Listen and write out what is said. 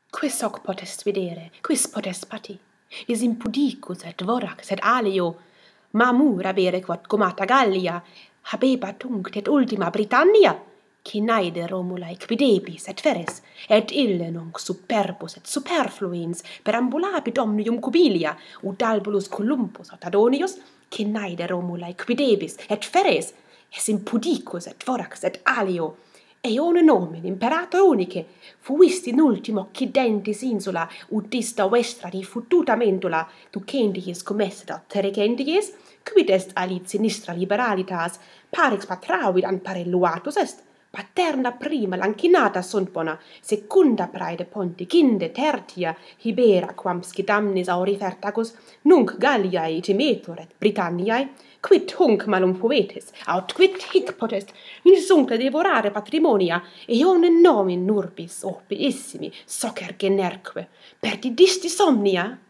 Quis hoc potest videre, quis potest pati? Is impudicus et vorax et alio, mamur abere quod gomata Gallia, habebat tunc et ultima Britannia, qui naide Romulae quidebis et feres, et ille nunc superbus et superfluens perambulabit omnium cubilia, ut albulus Columbus aut Adonius, qui naide Romulae quidebis et feres, es impudicus et vorax et alio, eone nomen imperator unice, fuist in ultimo occidentis insula, ut ista vestra fututa mentula, ducendiis commessedat terrecendiis, quid est alit sinistra liberalitas, parex patravit an parelluatus est, paterna prima lancinata sunt bona, secunda praede ponticinde tertia, hibera quam scidamnis aurifertagus, nunc Galliae timetur et Britanniae, quid hunc malum poetis, aut quid hic potest insuncta devorare patrimonia, eonem nomen nurbis opiissimi socer generque, perdidisti somnia?